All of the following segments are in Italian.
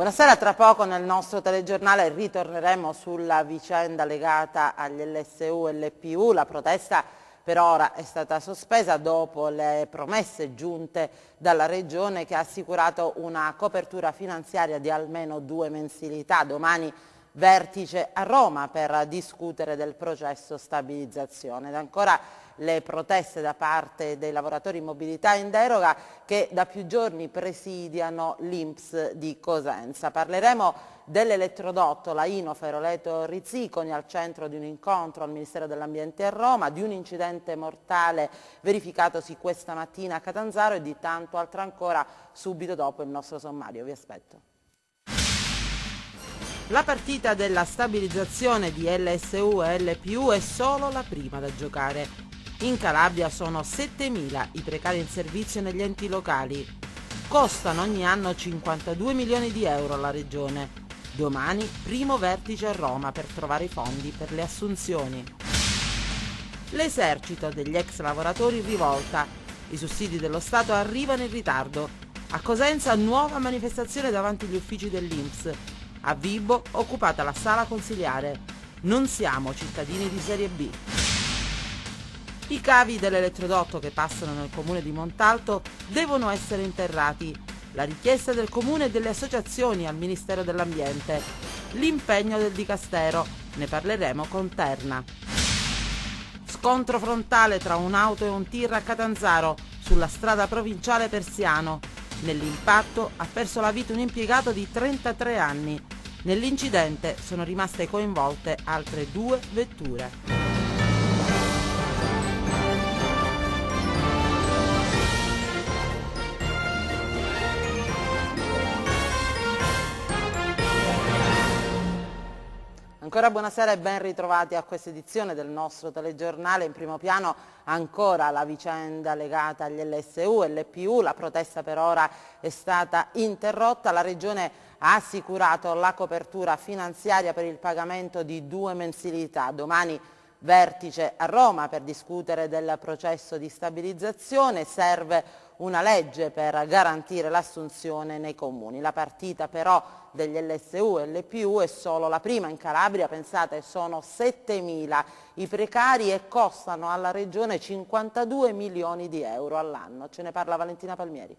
Buonasera, tra poco nel nostro telegiornale ritorneremo sulla vicenda legata agli LSU e LPU. La protesta per ora è stata sospesa dopo le promesse giunte dalla Regione, che ha assicurato una copertura finanziaria di almeno 2 mensilità. Domani vertice a Roma per discutere del processo stabilizzazione. Ed ancora le proteste da parte dei lavoratori in mobilità in deroga che da più giorni presidiano l'INPS di Cosenza. Parleremo dell'elettrodotto Laino Feroleto Rizziconi al centro di un incontro al Ministero dell'Ambiente a Roma, di un incidente mortale verificatosi questa mattina a Catanzaro e di tanto altro ancora subito dopo il nostro sommario. Vi aspetto. La partita della stabilizzazione di LSU e LPU è solo la prima da giocare. In Calabria sono 7.000 i precari in servizio negli enti locali. Costano ogni anno 52 milioni di euro alla Regione. Domani primo vertice a Roma per trovare i fondi per le assunzioni. L'esercito degli ex lavoratori in rivolta. I sussidi dello Stato arrivano in ritardo. A Cosenza nuova manifestazione davanti agli uffici dell'INPS. A Vibo occupata la sala consiliare. Non siamo cittadini di serie B. I cavi dell'elettrodotto che passano nel comune di Montalto devono essere interrati. La richiesta del comune e delle associazioni al Ministero dell'Ambiente. L'impegno del Dicastero. Ne parleremo con Terna. Scontro frontale tra un'auto e un tir a Catanzaro sulla strada provinciale Persiano. Nell'impatto ha perso la vita un impiegato di 33 anni. Nell'incidente sono rimaste coinvolte altre 2 vetture. Ancora buonasera e ben ritrovati a questa edizione del nostro telegiornale. In primo piano ancora la vicenda legata agli LSU e LPU. La protesta per ora è stata interrotta. La Regione ha assicurato la copertura finanziaria per il pagamento di 2 mensilità. Domani vertice a Roma per discutere del processo di stabilizzazione. Serve una legge per garantire l'assunzione nei comuni. La partita però degli LSU e LPU è solo la prima. In Calabria, pensate, sono 7.000 i precari e costano alla Regione 52 milioni di euro all'anno. Ce ne parla Valentina Palmieri.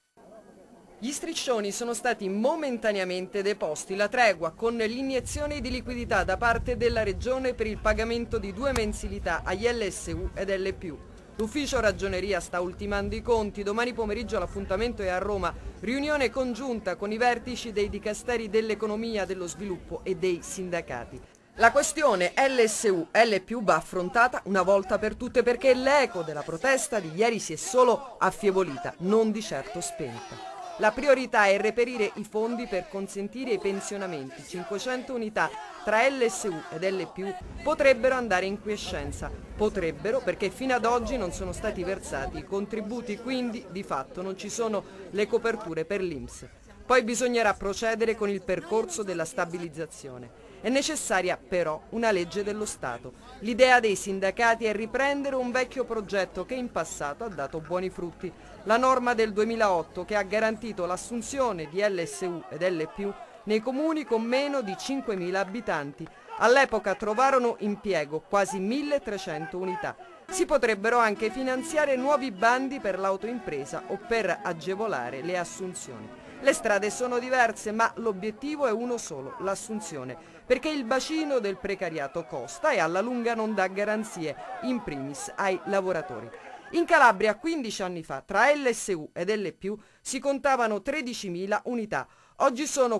Gli striscioni sono stati momentaneamente deposti, la tregua con l'iniezione di liquidità da parte della Regione per il pagamento di 2 mensilità agli LSU ed LPU. L'ufficio ragioneria sta ultimando i conti, domani pomeriggio l'appuntamento è a Roma, riunione congiunta con i vertici dei dicasteri dell'economia, dello sviluppo e dei sindacati. La questione LSU-LPU va affrontata una volta per tutte perché l'eco della protesta di ieri si è solo affievolita, non di certo spenta. La priorità è reperire i fondi per consentire i pensionamenti. 500 unità tra LSU ed LPU potrebbero andare in quiescenza. Potrebbero perché fino ad oggi non sono stati versati i contributi, quindi di fatto non ci sono le coperture per l'INPS. Poi bisognerà procedere con il percorso della stabilizzazione. È necessaria però una legge dello Stato. L'idea dei sindacati è riprendere un vecchio progetto che in passato ha dato buoni frutti. La norma del 2008 che ha garantito l'assunzione di LSU ed LPU nei comuni con meno di 5.000 abitanti. All'epoca trovarono impiego quasi 1.300 unità. Si potrebbero anche finanziare nuovi bandi per l'autoimpresa o per agevolare le assunzioni. Le strade sono diverse, ma l'obiettivo è uno solo, l'assunzione, perché il bacino del precariato costa e alla lunga non dà garanzie, in primis ai lavoratori. In Calabria 15 anni fa tra LSU ed LPU si contavano 13.000 unità, oggi sono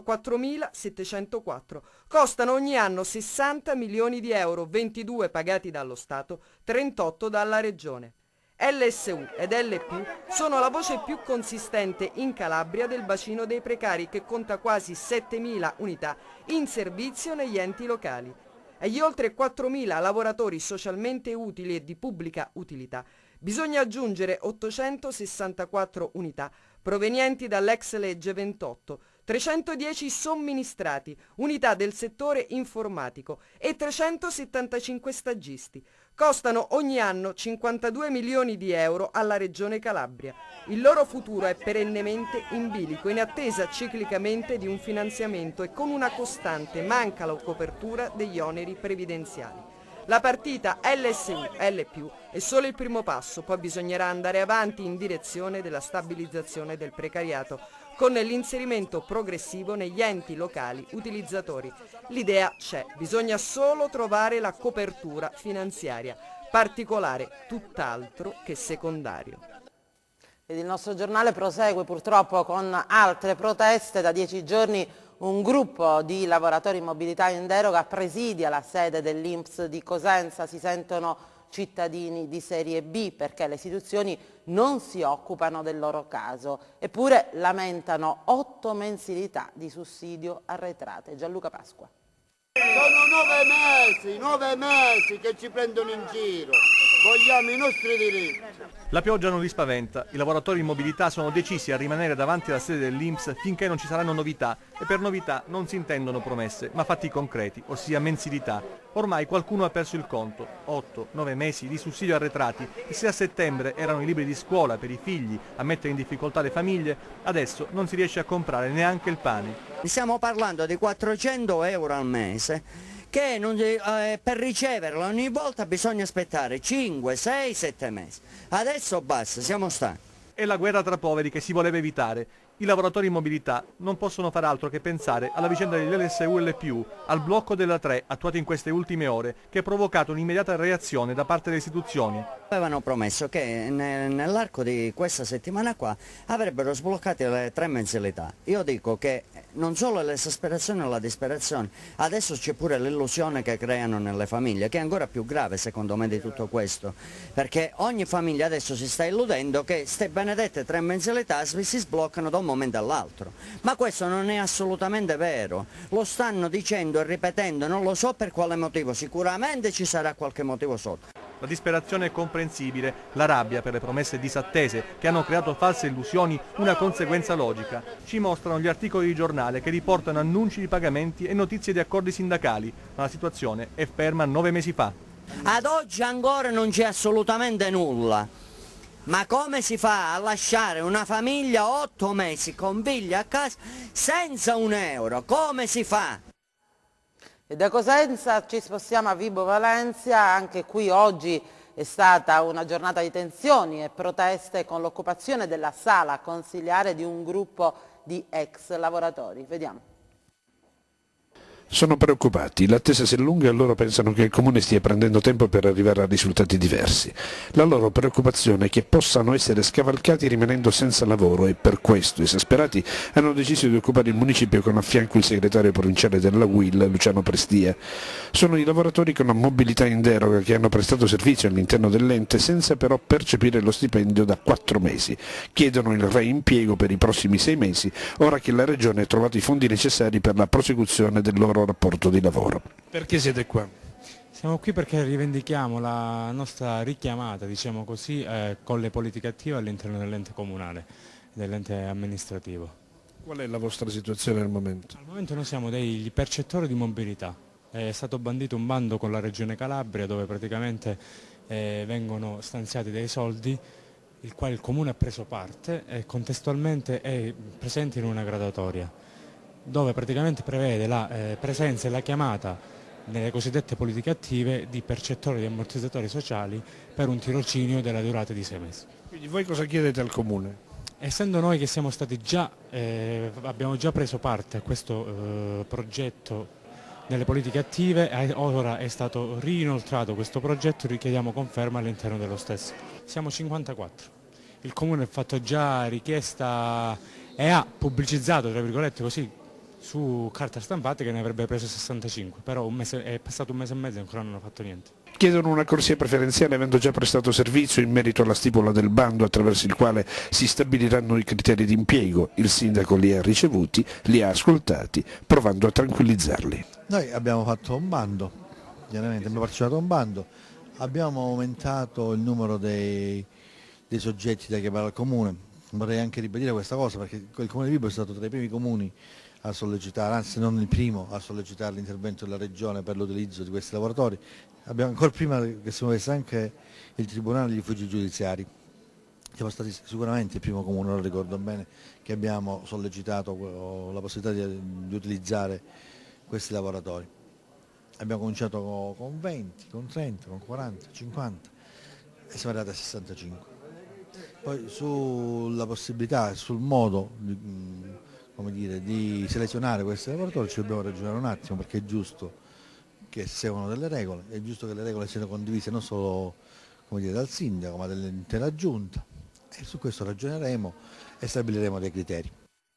4.704, costano ogni anno 60 milioni di euro, 22 pagati dallo Stato, 38 dalla Regione. LSU ed LPU sono la voce più consistente in Calabria del bacino dei precari che conta quasi 7.000 unità in servizio negli enti locali. Agli oltre 4.000 lavoratori socialmente utili e di pubblica utilità bisogna aggiungere 864 unità provenienti dall'ex legge 28, 310 somministrati, unità del settore informatico e 375 stagisti. costano ogni anno 52 milioni di euro alla Regione Calabria. Il loro futuro è perennemente in bilico, in attesa ciclicamente di un finanziamento e con una costante manca la copertura degli oneri previdenziali. La partita LSU-LPU è solo il primo passo, poi bisognerà andare avanti in direzione della stabilizzazione del precariato, con l'inserimento progressivo negli enti locali utilizzatori. L'idea c'è, bisogna solo trovare la copertura finanziaria, particolare tutt'altro che secondario. Ed il nostro giornale prosegue purtroppo con altre proteste. Da 10 giorni un gruppo di lavoratori in mobilità in deroga presidia la sede dell'INPS di Cosenza. Si sentono cittadini di serie B perché le istituzioni non si occupano del loro caso, eppure lamentano 8 mensilità di sussidio arretrate. Gianluca Pasqua. Sono 9 mesi che ci prendono in giro. Vogliamo i nostri diritti. La pioggia non li spaventa, i lavoratori in mobilità sono decisi a rimanere davanti alla sede dell'INPS finché non ci saranno novità, e per novità non si intendono promesse, ma fatti concreti, ossia mensilità. Ormai qualcuno ha perso il conto, 8-9 mesi di sussidio arretrati, e se a settembre erano i libri di scuola per i figli a mettere in difficoltà le famiglie, adesso non si riesce a comprare neanche il pane. Stiamo parlando di 400 euro al mese, che per riceverlo ogni volta bisogna aspettare 5, 6, 7 mesi. Adesso basta, siamo stanchi. È la guerra tra poveri che si voleva evitare. I lavoratori in mobilità non possono far altro che pensare alla vicenda degli LSU-LPU, al blocco della 3 attuato in queste ultime ore, che ha provocato un'immediata reazione da parte delle istituzioni. Avevano promesso che nell'arco di questa settimana qua avrebbero sbloccato le 3 mensilità. Io dico che non solo l'esasperazione e la disperazione, adesso c'è pure l'illusione che creano nelle famiglie, che è ancora più grave secondo me di tutto questo, perché ogni famiglia adesso si sta illudendo che ste benedette 3 mensilità si sbloccano da un momento all'altro, ma questo non è assolutamente vero, lo stanno dicendo e ripetendo, non lo so per quale motivo, sicuramente ci sarà qualche motivo sotto. La disperazione è comprensibile, la rabbia per le promesse disattese che hanno creato false illusioni una conseguenza logica. Ci mostrano gli articoli di giornale che riportano annunci di pagamenti e notizie di accordi sindacali, ma la situazione è ferma 9 mesi fa. Ad oggi ancora non c'è assolutamente nulla. Ma come si fa a lasciare una famiglia 8 mesi con figli a casa senza un euro? Come si fa? E da Cosenza ci spostiamo a Vibo Valentia. Anche qui oggi è stata una giornata di tensioni e proteste con l'occupazione della sala consiliare di un gruppo di ex lavoratori. Vediamo. Sono preoccupati, l'attesa si allunga e loro pensano che il Comune stia prendendo tempo per arrivare a risultati diversi. La loro preoccupazione è che possano essere scavalcati rimanendo senza lavoro e per questo, esasperati, hanno deciso di occupare il municipio con a fianco il segretario provinciale della UIL, Luciano Prestia. Sono i lavoratori con una mobilità in deroga che hanno prestato servizio all'interno dell'ente senza però percepire lo stipendio da 4 mesi. Chiedono il reimpiego per i prossimi 6 mesi, ora che la Regione ha trovato i fondi necessari per la prosecuzione del loro rapporto di lavoro. Perché siete qua? Siamo qui perché rivendichiamo la nostra richiamata, diciamo così, con le politiche attive all'interno dell'ente comunale, dell'ente amministrativo. Qual è la vostra situazione al momento? Al momento noi siamo dei percettori di mobilità. È stato bandito un bando con la Regione Calabria dove praticamente vengono stanziati dei soldi il quale il Comune ha preso parte e contestualmente è presente in una graduatoria, dove praticamente prevede la presenza e la chiamata nelle cosiddette politiche attive di percettori di ammortizzatori sociali per un tirocinio della durata di 6 mesi. Quindi voi cosa chiedete al Comune? Essendo noi che siamo stati abbiamo già preso parte a questo progetto nelle politiche attive, ora è stato rinoltrato questo progetto, richiediamo conferma all'interno dello stesso. Siamo 54. Il Comune ha fatto già richiesta e ha pubblicizzato, tra virgolette così, su carta stampata che ne avrebbe preso 65, però è passato un mese e mezzo e ancora non hanno fatto niente. Chiedono una corsia preferenziale avendo già prestato servizio in merito alla stipula del bando attraverso il quale si stabiliranno i criteri di impiego. Il sindaco li ha ricevuti, li ha ascoltati, provando a tranquillizzarli. Noi abbiamo fatto un bando, chiaramente abbiamo partecipato a un bando, abbiamo aumentato il numero dei soggetti da chiamare al Comune. Vorrei anche ribadire questa cosa perché il Comune di Vibo è stato tra i primi comuni a sollecitare, anzi non il primo a sollecitare l'intervento della Regione per l'utilizzo di questi lavoratori. Abbiamo ancora prima che si muovesse anche il Tribunale degli Uffici Giudiziari. Siamo stati sicuramente il primo comune, lo ricordo bene, che abbiamo sollecitato la possibilità di utilizzare questi lavoratori. Abbiamo cominciato con 20, con 30, con 40, 50 e siamo arrivati a 65. Poi sulla possibilità e sul modo di selezionare questi lavoratori ci dobbiamo ragionare un attimo, perché è giusto che seguano delle regole, è giusto che le regole siano condivise non solo dal sindaco ma dall'intera giunta, e su questo ragioneremo e stabiliremo dei criteri.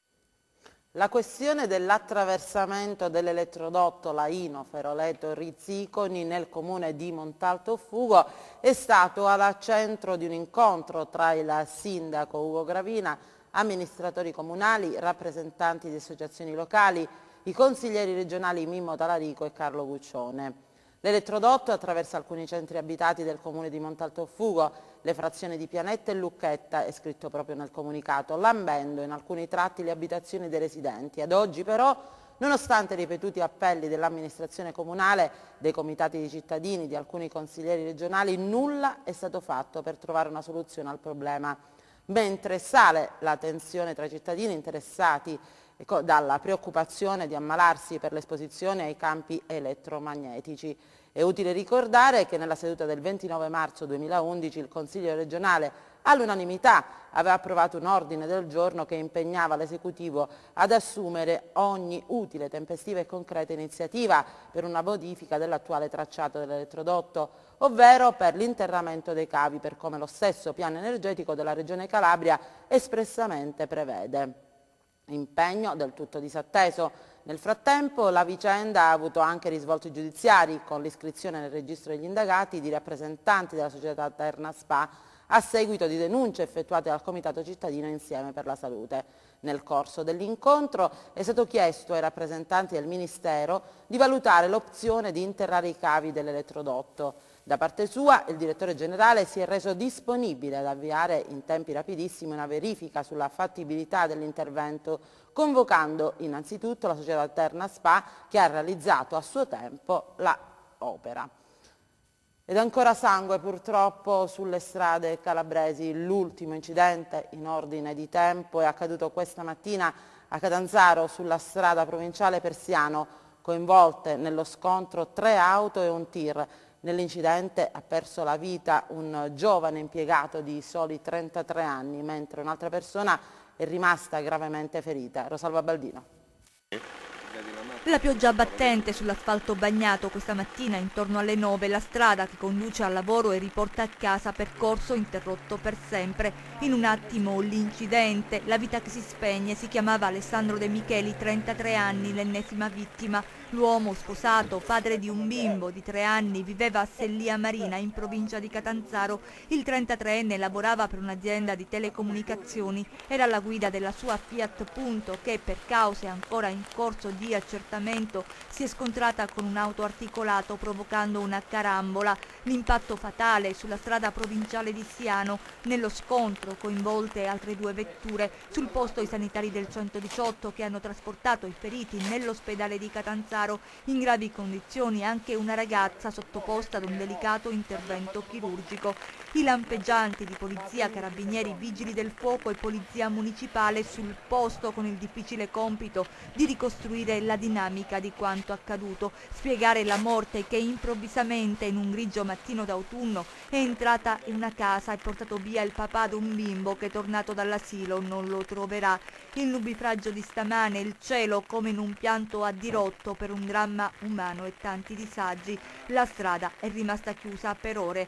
La questione dell'attraversamento dell'elettrodotto Laino Feroleto Rizziconi nel comune di Montalto Fugo è stato al centro di un incontro tra il sindaco Ugo Gravina, amministratori comunali, rappresentanti di associazioni locali, i consiglieri regionali Mimmo Talarico e Carlo Guccione. L'elettrodotto attraversa alcuni centri abitati del comune di Montalto Fugo, le frazioni di Pianetta e Lucchetta, è scritto proprio nel comunicato, lambendo in alcuni tratti le abitazioni dei residenti. Ad oggi però, nonostante i ripetuti appelli dell'amministrazione comunale, dei comitati di cittadini, di alcuni consiglieri regionali, nulla è stato fatto per trovare una soluzione al problema, mentre sale la tensione tra i cittadini interessati dalla preoccupazione di ammalarsi per l'esposizione ai campi elettromagnetici. È utile ricordare che nella seduta del 29 marzo 2011 il Consiglio regionale all'unanimità aveva approvato un ordine del giorno che impegnava l'esecutivo ad assumere ogni utile, tempestiva e concreta iniziativa per una modifica dell'attuale tracciato dell'elettrodotto, ovvero per l'interramento dei cavi, per come lo stesso piano energetico della Regione Calabria espressamente prevede. Impegno del tutto disatteso. Nel frattempo la vicenda ha avuto anche risvolti giudiziari, con l'iscrizione nel registro degli indagati di rappresentanti della società Terna Spa a seguito di denunce effettuate dal Comitato Cittadino Insieme per la Salute. Nel corso dell'incontro è stato chiesto ai rappresentanti del Ministero di valutare l'opzione di interrare i cavi dell'elettrodotto. Da parte sua il direttore generale si è reso disponibile ad avviare in tempi rapidissimi una verifica sulla fattibilità dell'intervento, convocando innanzitutto la società Terna Spa che ha realizzato a suo tempo l'opera. Ed ancora sangue purtroppo sulle strade calabresi. L'ultimo incidente in ordine di tempo è accaduto questa mattina a Catanzaro sulla strada provinciale Persiano, coinvolte nello scontro 3 auto e un tir. Nell'incidente ha perso la vita un giovane impiegato di soli 33 anni, mentre un'altra persona è rimasta gravemente ferita. Rosalba Baldino. La pioggia battente sull'asfalto bagnato questa mattina intorno alle 9, la strada che conduce al lavoro e riporta a casa, percorso interrotto per sempre. In un attimo l'incidente, la vita che si spegne, si chiamava Alessandro De Micheli, 33 anni, l'ennesima vittima. L'uomo sposato, padre di un bimbo di 3 anni, viveva a Sellia Marina in provincia di Catanzaro. Il 33enne lavorava per un'azienda di telecomunicazioni, era alla guida della sua Fiat Punto che per cause ancora in corso di accertamento si è scontrata con un auto articolato provocando una carambola. L'impatto fatale sulla strada provinciale di Siano, nello scontro coinvolte altre 2 vetture, sul posto i sanitari del 118 che hanno trasportato i feriti nell'ospedale di Catanzaro. In gravi condizioni anche una ragazza sottoposta ad un delicato intervento chirurgico. I lampeggianti di polizia, carabinieri, vigili del fuoco e polizia municipale sul posto con il difficile compito di ricostruire la dinamica di quanto accaduto, spiegare la morte che improvvisamente in un grigio mattino d'autunno è entrata in una casa e portato via il papà di un bimbo che tornato dall'asilo non lo troverà. Il nubifragio di stamane, il cielo come in un pianto a dirotto per un dramma umano e tanti disagi. La strada è rimasta chiusa per ore.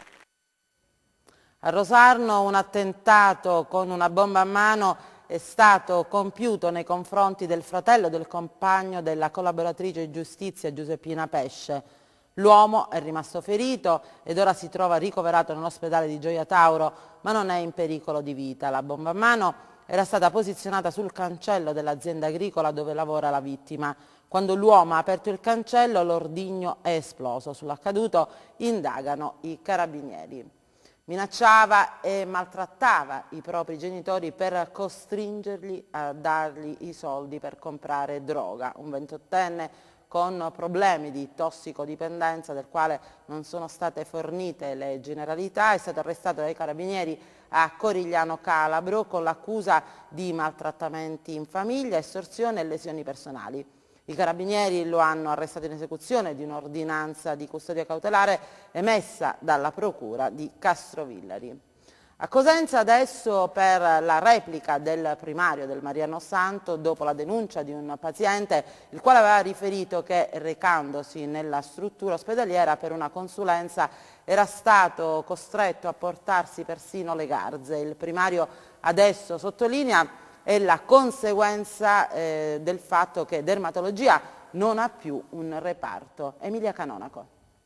A Rosarno un attentato con una bomba a mano è stato compiuto nei confronti del fratello del compagno della collaboratrice di giustizia Giuseppina Pesce. L'uomo è rimasto ferito ed ora si trova ricoverato nell'ospedale di Gioia Tauro, ma non è in pericolo di vita. La bomba a mano era stata posizionata sul cancello dell'azienda agricola dove lavora la vittima. Quando l'uomo ha aperto il cancello, l'ordigno è esploso. Sull'accaduto indagano i carabinieri. Minacciava e maltrattava i propri genitori per costringerli a dargli i soldi per comprare droga. Un 28enne con problemi di tossicodipendenza del quale non sono state fornite le generalità è stato arrestato dai carabinieri a Corigliano Calabro con l'accusa di maltrattamenti in famiglia, estorsione e lesioni personali. I carabinieri lo hanno arrestato in esecuzione di un'ordinanza di custodia cautelare emessa dalla procura di Castrovillari. A Cosenza adesso per la replica del primario del Mariano Santo dopo la denuncia di un paziente il quale aveva riferito che recandosi nella struttura ospedaliera per una consulenza era stato costretto a portarsi persino le garze. Il primario adesso sottolinea è la conseguenza del fatto che dermatologia non ha più un reparto. Emilia Canonaco.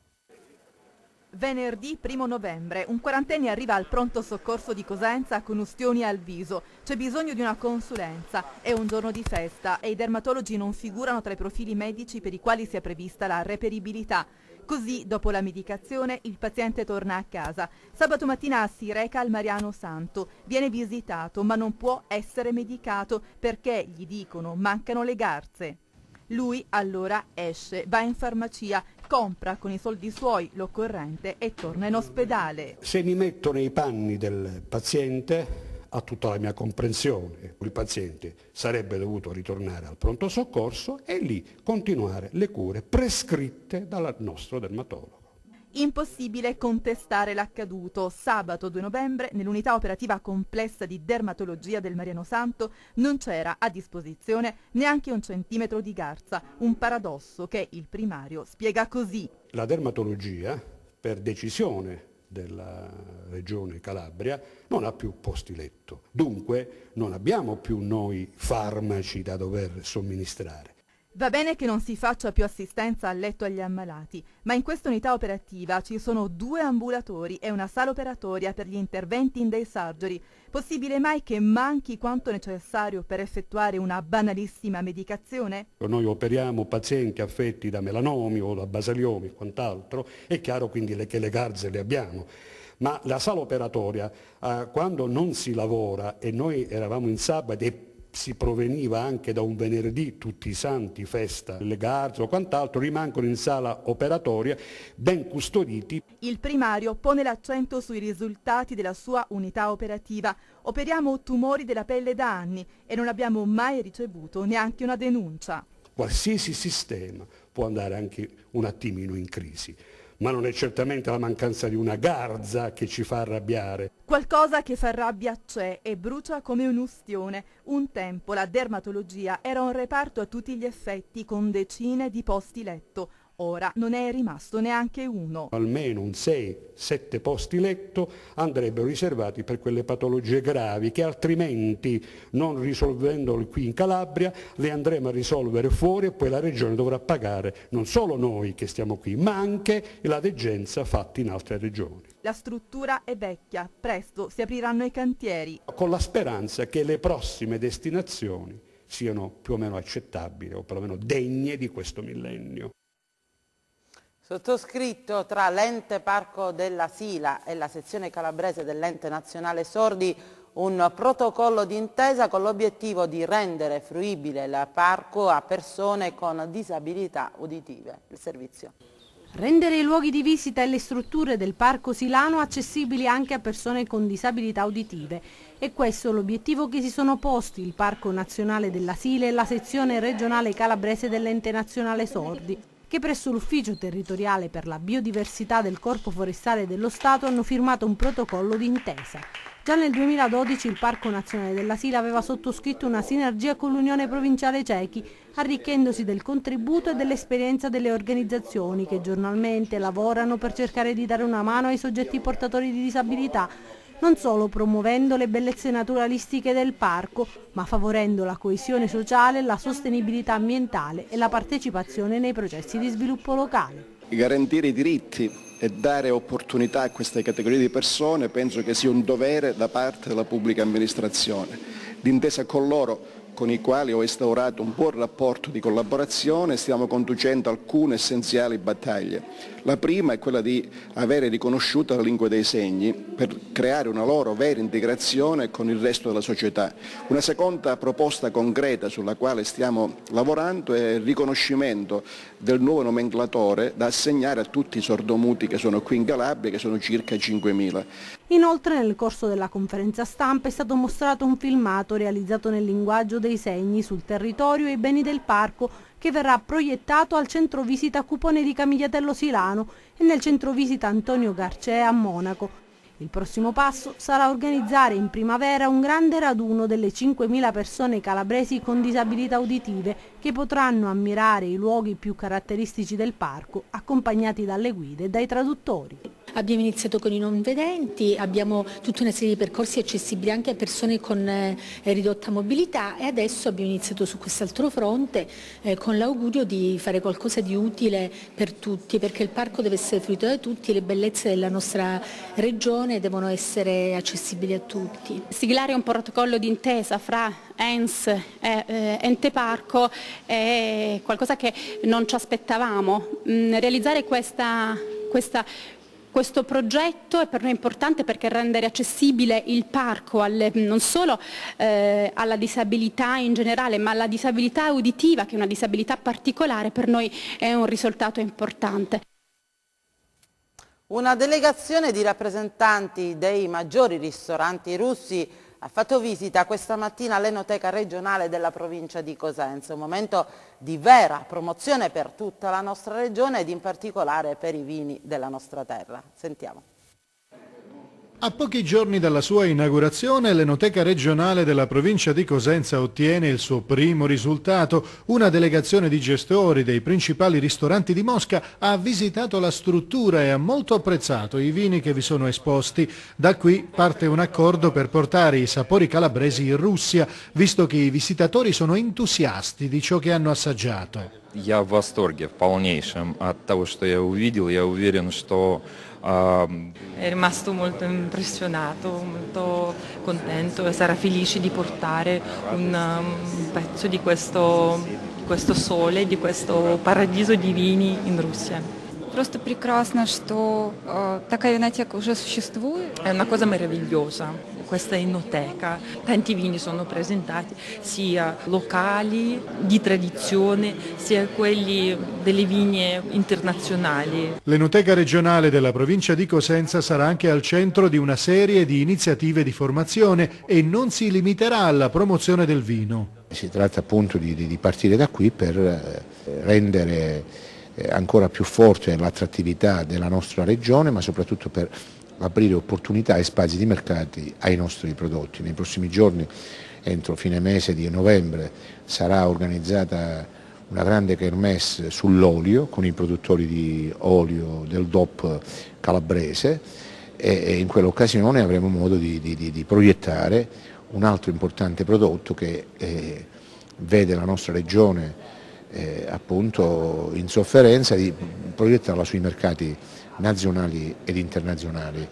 Venerdì 1 novembre un quarantenne arriva al pronto soccorso di Cosenza con ustioni al viso. C'è bisogno di una consulenza, è un giorno di festa e i dermatologi non figurano tra i profili medici per i quali sia prevista la reperibilità. Così, dopo la medicazione, il paziente torna a casa. Sabato mattina si reca al Mariano Santo, viene visitato ma non può essere medicato perché, gli dicono, mancano le garze. Lui allora esce, va in farmacia, compra con i soldi suoi l'occorrente e torna in ospedale. Se mi metto nei panni del paziente, ha tutta la mia comprensione. Il paziente sarebbe dovuto ritornare al pronto soccorso e lì continuare le cure prescritte dal nostro dermatologo. Impossibile contestare l'accaduto. Sabato 2 novembre, nell'unità operativa complessa di dermatologia del Mariano Santo, non c'era a disposizione neanche un centimetro di garza, un paradosso che il primario spiega così. La dermatologia, per decisione della Regione Calabria, non ha più posti letto. Dunque non abbiamo più noi farmaci da dover somministrare. Va bene che non si faccia più assistenza a letto agli ammalati, ma in questa unità operativa ci sono 2 ambulatori e una sala operatoria per gli interventi in day surgery. Possibile mai che manchi quanto necessario per effettuare una banalissima medicazione? Noi operiamo pazienti affetti da melanomi o da basaliomi e quant'altro, è chiaro quindi che le garze le abbiamo. Ma la sala operatoria, quando non si lavora, e noi eravamo in sabato e si proveniva anche da un venerdì, tutti i santi, festa, le garze o quant'altro, rimangono in sala operatoria ben custoditi. Il primario pone l'accento sui risultati della sua unità operativa. Operiamo tumori della pelle da anni e non abbiamo mai ricevuto neanche una denuncia. Qualsiasi sistema può andare anche un attimino in crisi, ma non è certamente la mancanza di una garza che ci fa arrabbiare. Qualcosa che fa rabbia c'è e brucia come un'ustione. Un tempo la dermatologia era un reparto a tutti gli effetti con decine di posti letto. Ora non è rimasto neanche uno. Almeno un 6-7 posti letto andrebbero riservati per quelle patologie gravi che altrimenti, non risolvendole qui in Calabria, le andremo a risolvere fuori e poi la Regione dovrà pagare non solo noi che stiamo qui, ma anche la degenza fatta in altre regioni. La struttura è vecchia, presto si apriranno i cantieri. Con la speranza che le prossime destinazioni siano più o meno accettabili o perlomeno degne di questo millennio. Sottoscritto tra l'Ente Parco della Sila e la sezione calabrese dell'Ente Nazionale Sordi un protocollo d'intesa con l'obiettivo di rendere fruibile il parco a persone con disabilità uditive. Il servizio. Rendere i luoghi di visita e le strutture del Parco Silano accessibili anche a persone con disabilità uditive. E questo è l'obiettivo che si sono posti il Parco Nazionale della Sila e la sezione regionale calabrese dell'Ente Nazionale Sordi, che presso l'Ufficio Territoriale per la Biodiversità del Corpo Forestale dello Stato hanno firmato un protocollo d'intesa. Già nel 2012 il Parco Nazionale della Sila aveva sottoscritto una sinergia con l'Unione Provinciale Cechi, arricchendosi del contributo e dell'esperienza delle organizzazioni che giornalmente lavorano per cercare di dare una mano ai soggetti portatori di disabilità, non solo promuovendo le bellezze naturalistiche del parco, ma favorendo la coesione sociale, la sostenibilità ambientale e la partecipazione nei processi di sviluppo locale. Garantire i diritti e dare opportunità a queste categorie di persone penso che sia un dovere da parte della pubblica amministrazione. D'intesa con loro, con i quali ho instaurato un buon rapporto di collaborazione, stiamo conducendo alcune essenziali battaglie. La prima è quella di avere riconosciuta la lingua dei segni per creare una loro vera integrazione con il resto della società. Una seconda proposta concreta sulla quale stiamo lavorando è il riconoscimento del nuovo nomenclatore da assegnare a tutti i sordomuti che sono qui in Calabria, che sono circa 5.000. Inoltre nel corso della conferenza stampa è stato mostrato un filmato realizzato nel linguaggio dei segni sul territorio e i beni del parco che verrà proiettato al centro visita Cupone di Camigliatello Silano e nel centro visita Antonio Garcea a Monaco. Il prossimo passo sarà organizzare in primavera un grande raduno delle 5.000 persone calabresi con disabilità uditive che potranno ammirare i luoghi più caratteristici del parco accompagnati dalle guide e dai traduttori. Abbiamo iniziato con i non vedenti, abbiamo tutta una serie di percorsi accessibili anche a persone con ridotta mobilità e adesso abbiamo iniziato su quest'altro fronte con l'augurio di fare qualcosa di utile per tutti, perché il parco deve essere fruito da tutti, le bellezze della nostra regione devono essere accessibili a tutti. Siglare un protocollo d'intesa fra ENS e Ente Parco è qualcosa che non ci aspettavamo. Realizzare questo progetto è per noi importante perché rendere accessibile il parco non solo alla disabilità in generale, ma alla disabilità uditiva, che è una disabilità particolare, per noi è un risultato importante. Una delegazione di rappresentanti dei maggiori ristoranti russi ha fatto visita questa mattina all'Enoteca regionale della provincia di Cosenza, un momento di vera promozione per tutta la nostra regione ed in particolare per i vini della nostra terra. Sentiamo. A pochi giorni dalla sua inaugurazione, l'Enoteca regionale della provincia di Cosenza ottiene il suo primo risultato. Una delegazione di gestori dei principali ristoranti di Mosca ha visitato la struttura e ha molto apprezzato i vini che vi sono esposti. Da qui parte un accordo per portare i sapori calabresi in Russia, visto che i visitatori sono entusiasti di ciò che hanno assaggiato. Я в восторге в полнейшем от того, что я увидел. Я уверен, что È rimasto molto impressionato, molto contento e sarà felice di portare un pezzo di questo sole, di questo paradiso di vini in Russia. Просто прекрасно, что такая винотека уже существует. È una cosa meravigliosa. Questa enoteca, tanti vini sono presentati, sia locali, di tradizione, sia quelli delle vigne internazionali. L'Enoteca regionale della provincia di Cosenza sarà anche al centro di una serie di iniziative di formazione e non si limiterà alla promozione del vino. Si tratta appunto di partire da qui per rendere ancora più forte l'attrattività della nostra regione, ma soprattutto per aprire opportunità e spazi di mercati ai nostri prodotti. Nei prossimi giorni, entro fine mese di novembre, sarà organizzata una grande kermesse sull'olio con i produttori di olio del DOP calabrese e in quell'occasione avremo modo di proiettare un altro importante prodotto che vede la nostra regione appunto in sofferenza, di proiettarla sui mercati nazionali ed internazionali.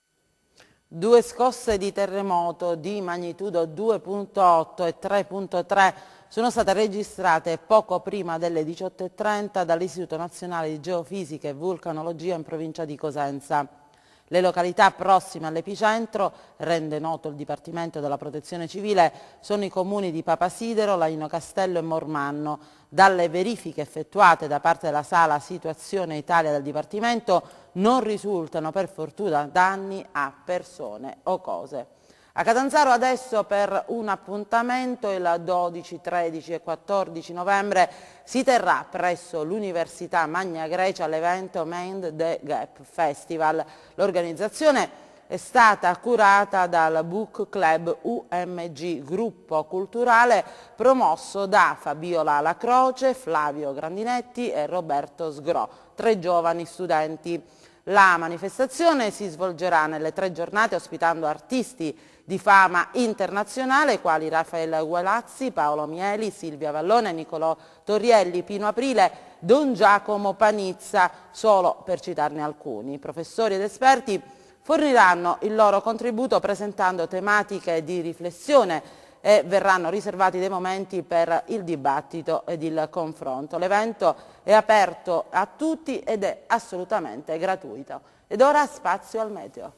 2 scosse di terremoto di magnitudo 2.8 e 3.3 sono state registrate poco prima delle 18:30 dall'Istituto Nazionale di Geofisica e Vulcanologia in provincia di Cosenza. Le località prossime all'epicentro, rende noto il Dipartimento della Protezione Civile, sono i comuni di Papasidero, Laino Castello e Mormanno. Dalle verifiche effettuate da parte della Sala Situazione Italia del Dipartimento non risultano per fortuna danni a persone o cose. A Catanzaro adesso per un appuntamento il 12, 13 e 14 novembre si terrà presso l'Università Magna Grecia l'evento Mind the Gap Festival. L'organizzazione è stata curata dal Book Club UMG, gruppo culturale promosso da Fabiola Lacroce, Flavio Grandinetti e Roberto Sgro, 3 giovani studenti. La manifestazione si svolgerà nelle 3 giornate ospitando artisti di fama internazionale quali Raffaele Gualazzi, Paolo Mieli, Silvia Vallone, Nicolò Torrielli, Pino Aprile, Don Giacomo Panizza, solo per citarne alcuni. Professori ed esperti forniranno il loro contributo presentando tematiche di riflessione e verranno riservati dei momenti per il dibattito ed il confronto. L'evento è aperto a tutti ed è assolutamente gratuito. Ed ora spazio al meteo.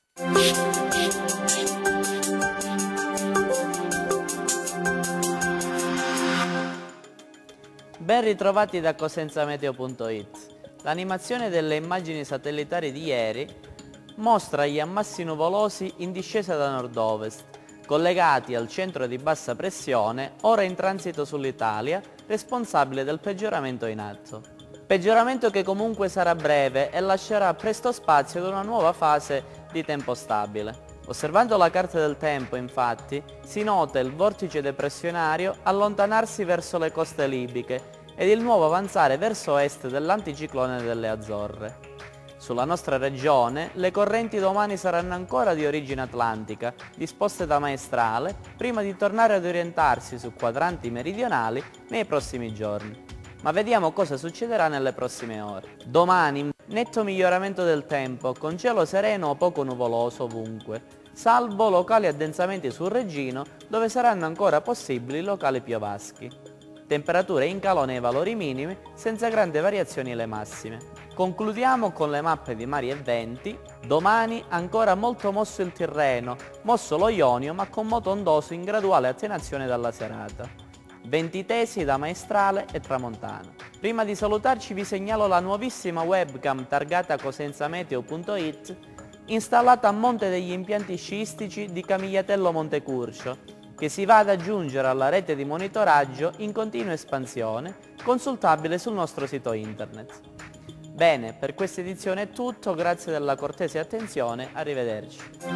Ben ritrovati da cosenzameteo.it. L'animazione delle immagini satellitari di ieri mostra gli ammassi nuvolosi in discesa da nord-ovest, collegati al centro di bassa pressione, ora in transito sull'Italia, responsabile del peggioramento in atto. Peggioramento che comunque sarà breve e lascerà presto spazio ad una nuova fase di tempo stabile. Osservando la carta del tempo, infatti, si nota il vortice depressionario allontanarsi verso le coste libiche ed il nuovo avanzare verso est dell'anticiclone delle Azzorre. Sulla nostra regione, le correnti domani saranno ancora di origine atlantica, disposte da maestrale, prima di tornare ad orientarsi su quadranti meridionali nei prossimi giorni. Ma vediamo cosa succederà nelle prossime ore. Domani, netto miglioramento del tempo, con cielo sereno o poco nuvoloso ovunque, salvo locali addensamenti sul Reggino, dove saranno ancora possibili locali piovaschi. Temperature in calo nei valori minimi, senza grandi variazioni le massime. Concludiamo con le mappe di mari e venti. Domani ancora molto mosso il Tirreno, mosso lo Ionio, ma con moto ondoso in graduale attenuazione dalla serata. Venti tesi da maestrale e tramontana. Prima di salutarci vi segnalo la nuovissima webcam targata cosenzameteo.it installata a monte degli impianti sciistici di Camigliatello Montecurcio, che si va ad aggiungere alla rete di monitoraggio in continua espansione, consultabile sul nostro sito internet. Bene, per questa edizione è tutto, grazie della cortese attenzione, arrivederci.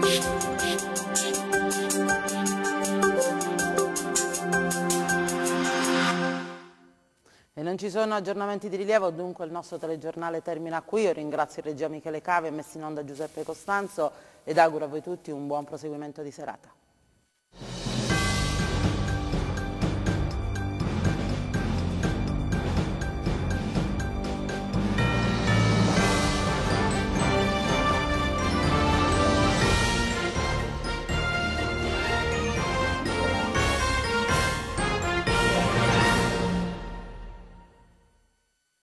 E non ci sono aggiornamenti di rilievo, dunque il nostro telegiornale termina qui. Io ringrazio il regia Michele Cave e messo in onda Giuseppe Costanzo ed auguro a voi tutti un buon proseguimento di serata.